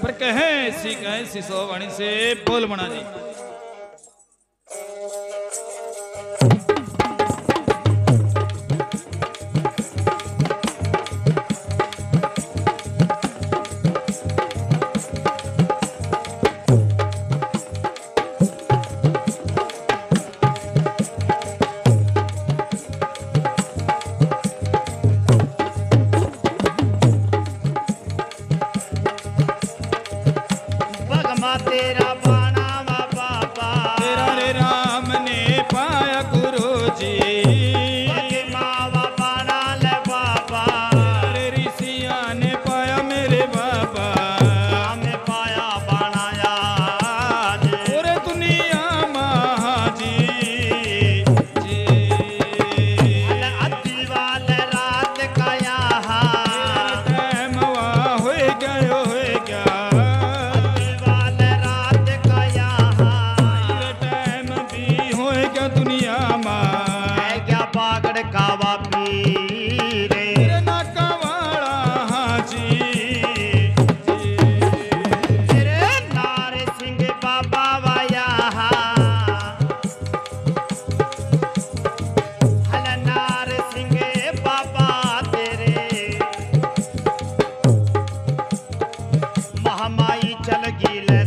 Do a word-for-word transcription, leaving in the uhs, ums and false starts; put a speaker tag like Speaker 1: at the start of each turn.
Speaker 1: पर कहे ऐसी कहे सिसो वाणी से बोल बना जी।
Speaker 2: तेरा बाणा वा बाबा
Speaker 1: तेरा रे राम ने पाया गुरु जी
Speaker 2: मावा बाणा ले बाबा
Speaker 1: रे ऋषिया ने पाया मेरे बाबा
Speaker 2: हमें पाया बाणा याद
Speaker 1: पूरे दुनिया महाजी जी
Speaker 2: अद्दी वाले रात का यहाँ
Speaker 1: टाइम हुआ हो गया हो गया दुनिया
Speaker 2: है क्या पागड़ कावा पीरे
Speaker 1: नाका वाला हाजी
Speaker 2: तेरे नारे सिंह बाबा वाया हल नारे सिंह बाबा तेरे महामाई चल गी ले